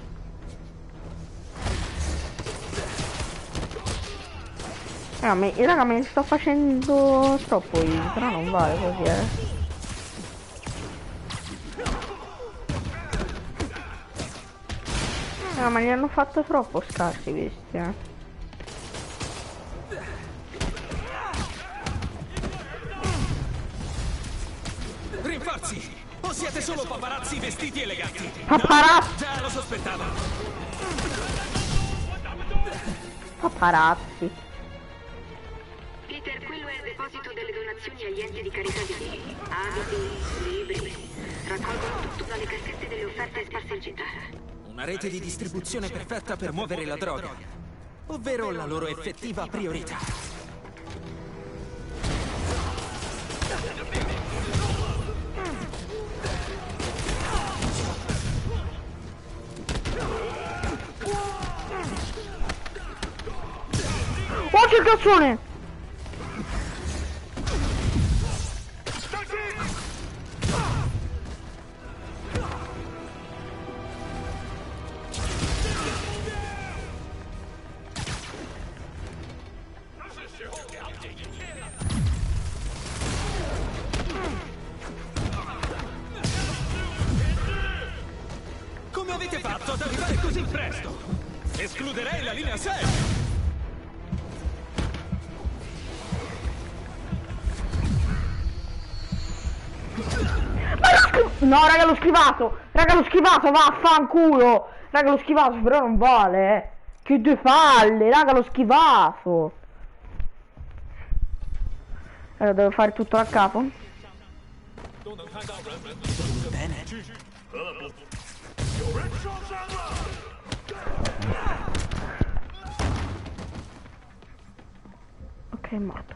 Raga, me ne sto facendo troppo easy, però non vale così, No, ma li hanno fatto troppo scarsi questi, Rinforzi! O siete solo paparazzi vestiti eleganti? Paparazzi! No, già lo sospettavo! Paparazzi. Peter, quello è il deposito delle donazioni agli enti di carità di lì. Abiti, libri. Raccolgono tutto dalle cassette delle offerte sparse in città. Una rete di distribuzione perfetta per muovere la droga, ovvero la loro effettiva priorità. Oh, che cazzone! Come avete fatto ad arrivare così presto? Escluderei la linea 6! No, raga, l'ho schivato! Raga, l'ho schivato, vaffanculo! Raga, l'ho schivato, però non vale, eh! Che due palle, raga, l'ho schivato! Allora, devo fare tutto da capo? Bene. Ok, morto.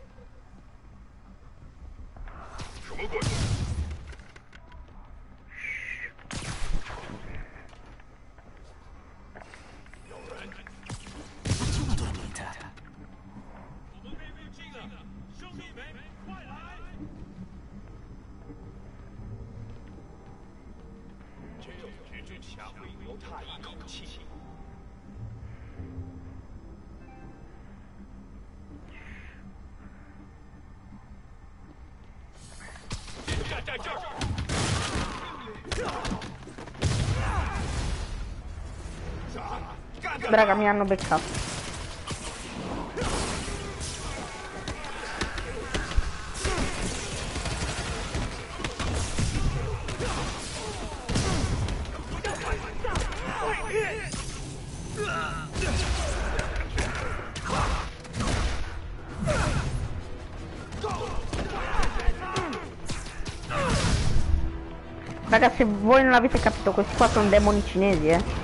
Facciamo dormita. Raga, mi hanno beccato. Raga, se voi non avete capito, questi qua sono demoni cinesi, eh.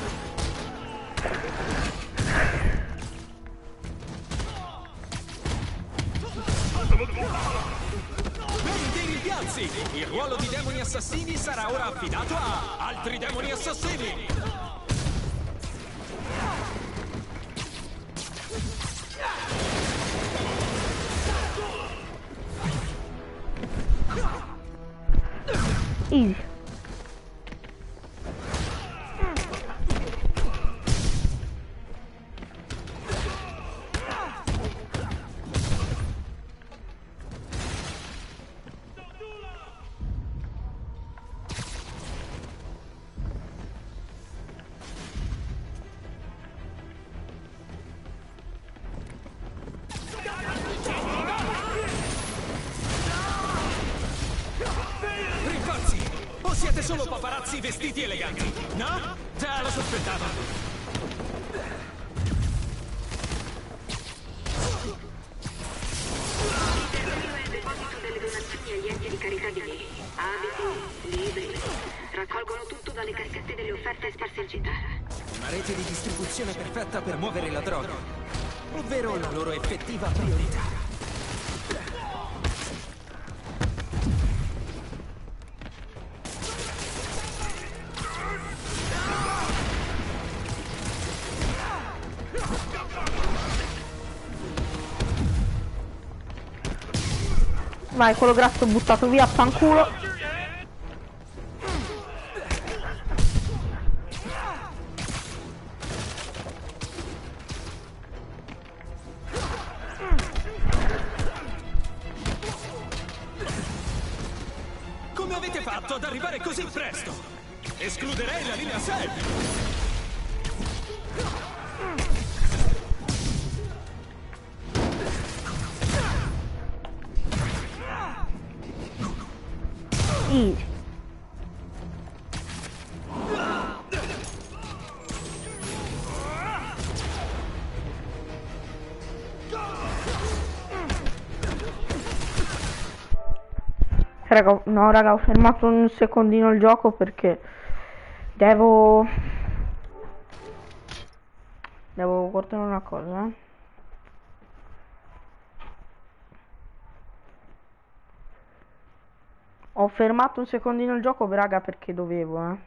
Il ruolo di demoni assassini sarà ora affidato a altri demoni assassini! Easy. Siete solo paparazzi vestiti eleganti, no? Già lo sospettavo. L'intervento è a deposito delle donazioni agli enti di caritabili. Abiti, libri. Raccolgono tutto dalle cassette delle offerte sparse in città. Una rete di distribuzione perfetta per muovere la droga, ovvero la loro effettiva priorità. Vai, quello grasso buttato via, fanculo. Come avete fatto ad arrivare così presto? Escluderei la linea 6! Easy. Raga, no raga, ho fermato un secondino il gioco perché devo guardare una cosa, eh. Ho fermato un secondino il gioco, raga, perché dovevo,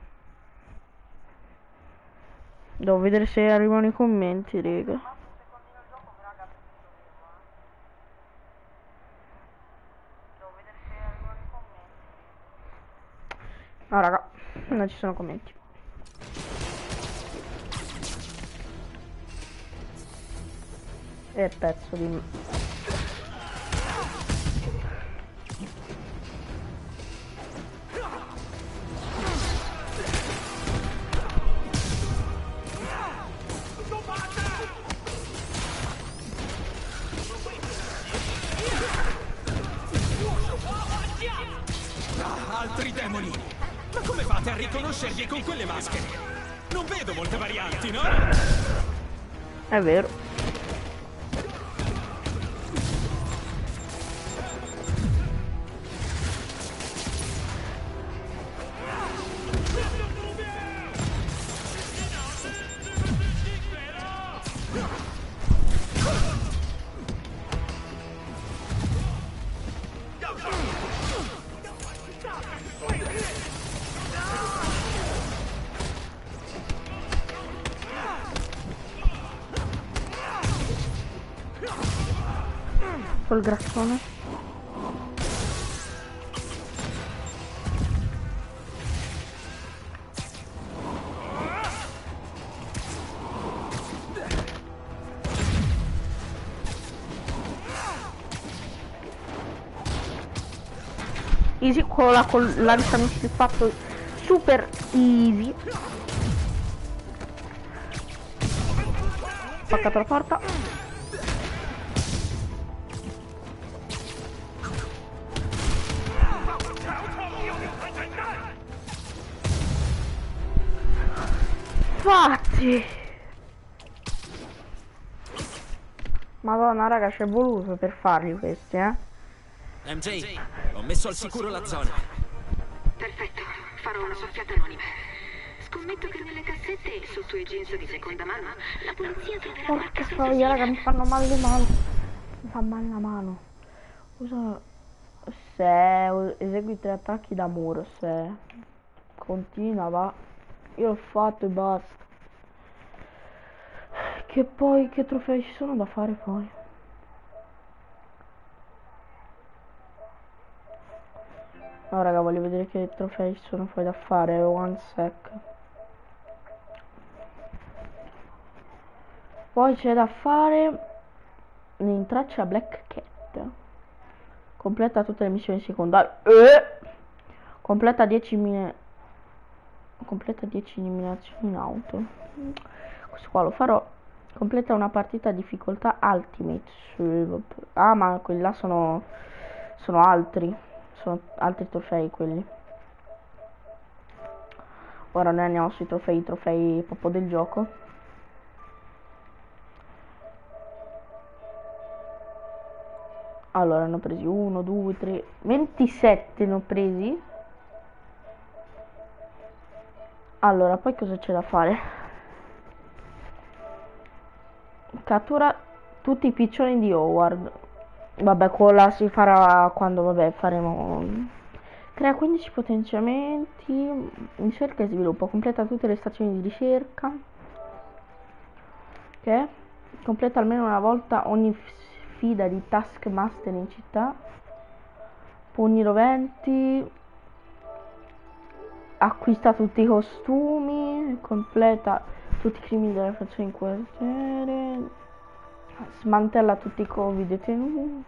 devo vedere se arrivano i commenti, raga. No, raga, non ci sono commenti. E pezzo di... riconoscervi con quelle maschere. Non vedo molte varianti, no? È vero. Col grassone. Easy, con la lanciamissili fatto super easy. Spaccato la porta. Infatti. Madonna raga, ci è voluto per farli questi, MJ, ho messo al sicuro la zona. Perfetto, farò una soffiata anonima. Scommetto che nelle cassette sotto i jeans di seconda mano la polizia troverà Porca troia raga, mi fanno male le mani. Mi fa male la mano. Usa se esegui 3 attacchi da muro, se continua va. Io l'ho fatto e basta. Che poi che trofei ci sono da fare poi? No raga, voglio vedere che trofei ci sono poi da fare. One sec. Poi c'è da fare l'intraccia Black Cat. Completa tutte le missioni secondarie. Completa 10 eliminazioni in auto. Questo qua lo farò. Completa una partita a difficoltà Ultimate. Ah, ma quelli là sono altri. Sono altri trofei quelli. Ora noi andiamo sui trofei proprio del gioco. Allora, ne ho presi 1, 2, 3, 27 ne ho presi. Allora, poi cosa c'è da fare? Cattura tutti i piccioni di Howard. Vabbè, quella si farà quando, vabbè, faremo. Crea 15 potenziamenti. Ricerca e sviluppo. Completa tutte le stazioni di ricerca. Ok. Completa almeno una volta ogni sfida di Taskmaster in città. Pugni roventi. Acquista tutti i costumi. Completa tutti i crimini della fazione in quartiere. Smantella tutti i covi detenuti.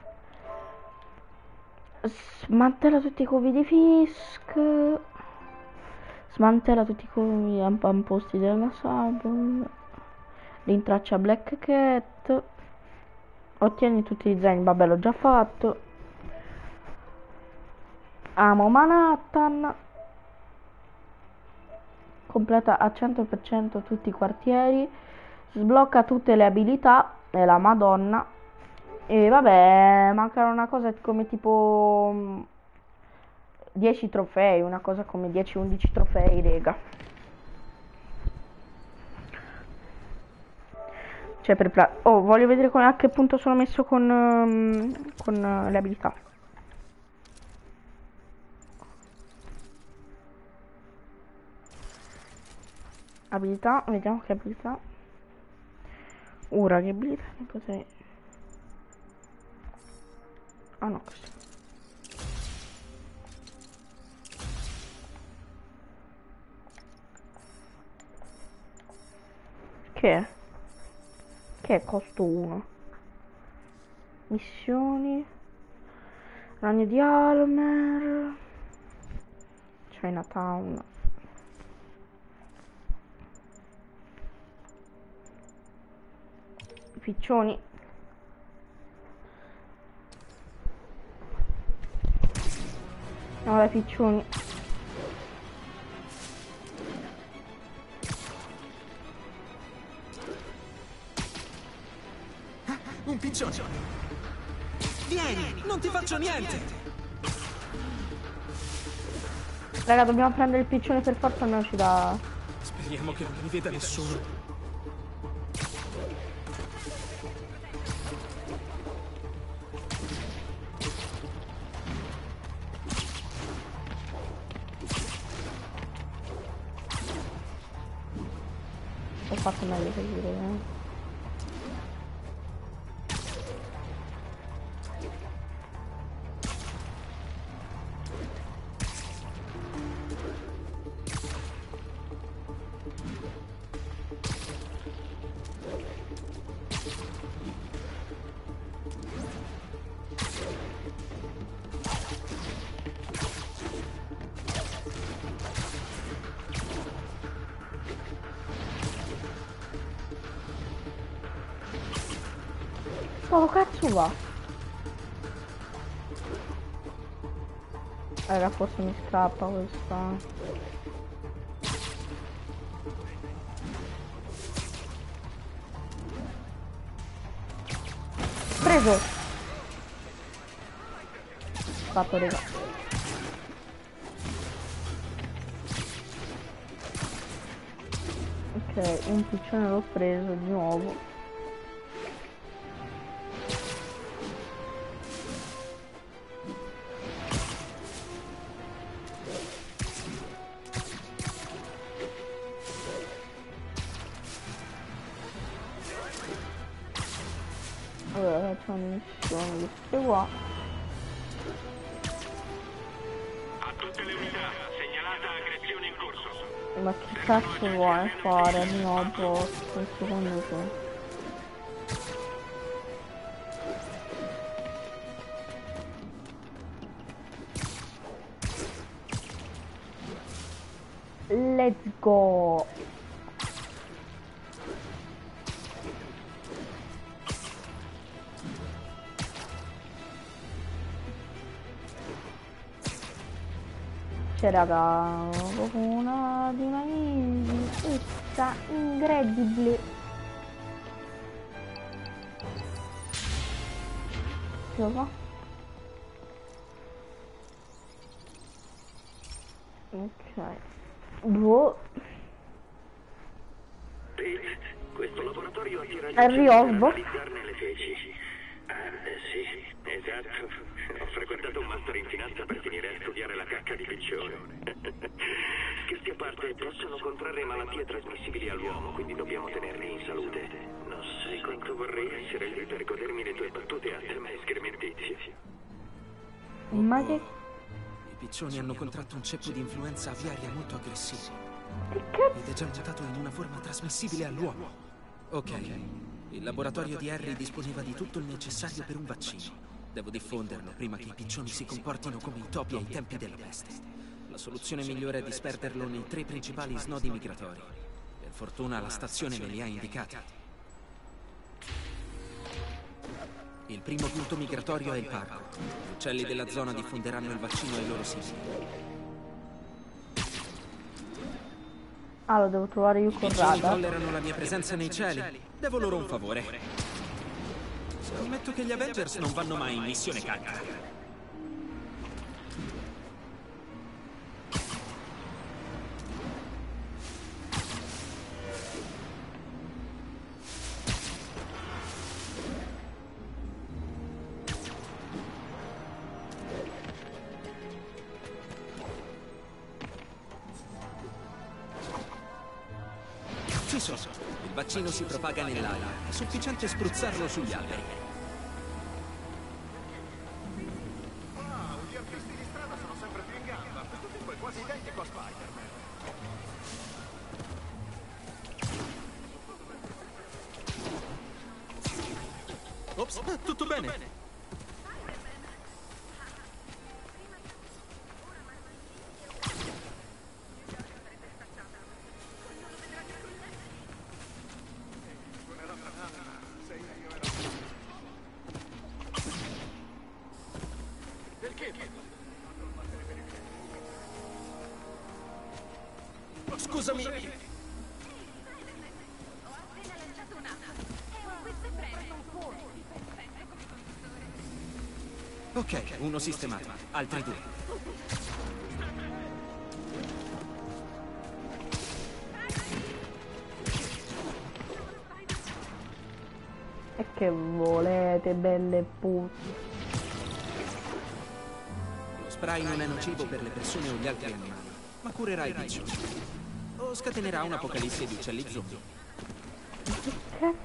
Smantella tutti i covi di Fisk. Smantella tutti i covi amposti della Sable. Rintraccia Black Cat. Ottieni tutti i zaini. Vabbè, l'ho già fatto. Amo Manhattan. Completa a 100% tutti i quartieri. Sblocca tutte le abilità. E la Madonna. E vabbè, mancano una cosa come tipo 10 trofei. Una cosa come 10-11 trofei, rega. Cioè per oh, voglio vedere a che punto sono messo con le abilità. Abilità, vediamo che abilità. Ora che abilità ne potrei. Ah no, questo. Che è? Che è costo 1. Missioni. Ragno di Almer. Chinatown. Piccioni. No, dai piccioni. piccione. Vieni, non ti faccio niente. Raga, dobbiamo prendere il piccione per forza, andarci da... Speriamo che non mi veda nessuno. Ho fatto meglio per dire, eh. Dove cazzo va? Raga, forse mi scappa questa. Preso! Fatto, raga. Ok, un piccione l'ho preso di nuovo. Allora, facciamo una missione di queste qua. A tutte le unità, segnalata aggressione in corso. Ma che cazzo vuoi fare di nuovo secondo te? Let's go! Cioè raga, una di una pizza incredibile. Che lo fa? Ok. Boh. Questo laboratorio attira gli Harry uccelli per Osborn. analizzarne le feci. Sì, esatto. Ho frequentato un master in finanza per finire a studiare la cacca di piccione. Scherzi a parte, possono contrarre malattie trasmissibili all'uomo, quindi dobbiamo tenerli in salute. Non sai quanto vorrei essere lì per godermi le tue battute a tema escrementizia. Ma che... I piccioni hanno contratto un ceppo di influenza aviaria molto aggressivo. Che cazzo? Ed è già mutato in una forma trasmissibile all'uomo. Ok. Il laboratorio di Harry disponeva di tutto il necessario per un vaccino. Devo diffonderlo prima che i piccioni si comportino come i topi ai tempi della peste. La soluzione migliore è disperderlo nei 3 principali snodi migratori. Per fortuna la stazione me li ha indicati. Il primo punto migratorio è il parco. Gli uccelli della zona diffonderanno il vaccino ai loro simili. Ah, lo devo trovare io I con piccioni radar. tollerano la mia presenza nei cieli. Devo loro un favore. Ammetto che gli Avengers non vanno mai in missione cacca. Ci sono. Il vaccino si propaga nell'aria. È sufficiente spruzzarlo sugli alberi. Gli artisti di strada sono sempre più in gamba. Questo tipo è quasi identico a Spider-Man. Ops, tutto bene. Scusami. Ok, uno sistemato. Altri 2. E che volete, belle putte? Lo spray non è nocivo per le persone o gli altri animali, ma curerà i piccioni. O scatenerà un'apocalisse di uccelli zombie. Che?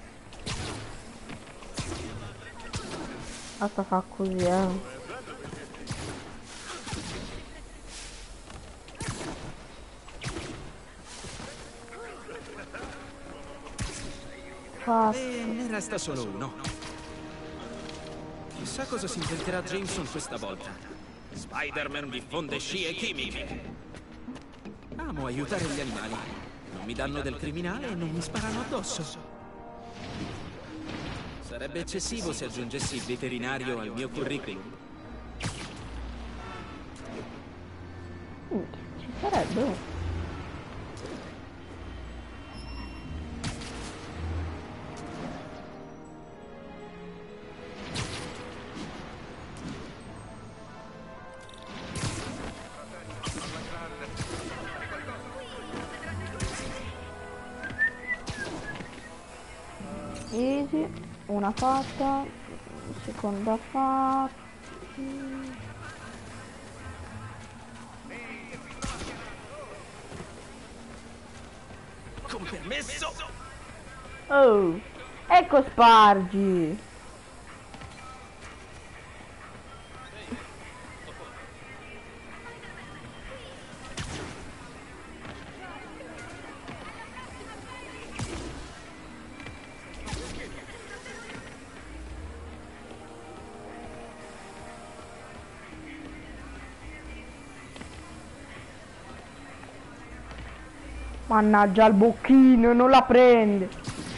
Basta fa così, E ne resta solo uno. Chissà cosa si inventerà Jameson questa volta. Spider-Man diffonde scie chimiche. Amo aiutare gli animali. Non mi danno del criminale e non mi sparano addosso. Sarebbe eccessivo se aggiungessi il veterinario al mio curriculum. Ci sarebbe. Easy, una fatta, seconda fatta. Con permesso? Oh, ecco Spargi. Mannaggia il bocchino, non la prende.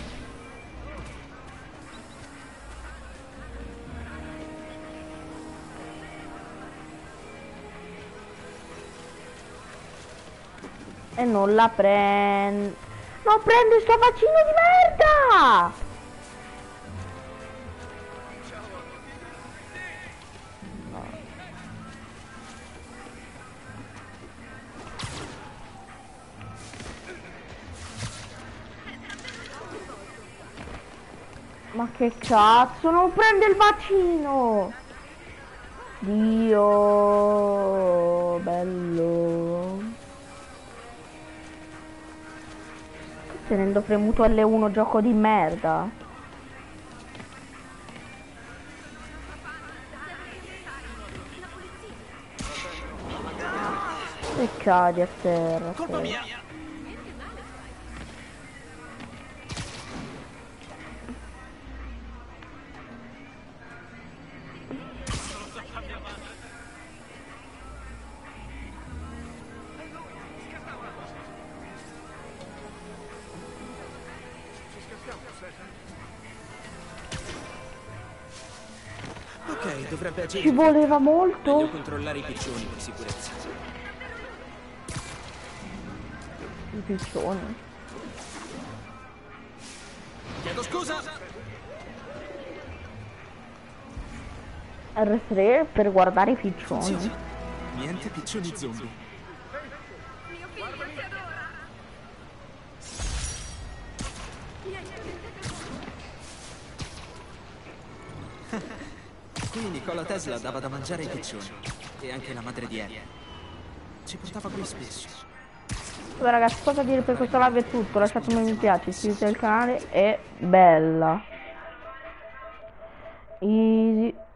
E non la prende. Non prende sto vaccino di merda! Ma che cazzo, non prende il vaccino! Dio, bello. Tenendo premuto L1, gioco di merda. E cadi a terra. Colpa mia! Ok, dovrebbe agire. Ci voleva molto. Meglio controllare i piccioni per sicurezza. I piccioni. Chiedo scusa! R3 per guardare i piccioni. Funziona. Niente piccioni zombie. Mio figlio ti adora! Qui Nikola Tesla dava da mangiare ai piccioni. E anche la madre di Ellie. Ci portava qui spesso. Vabbè ragazzi, cosa dire per questa live è tutto. Lasciate un mi piace, iscrivetevi al canale e bella. Easy.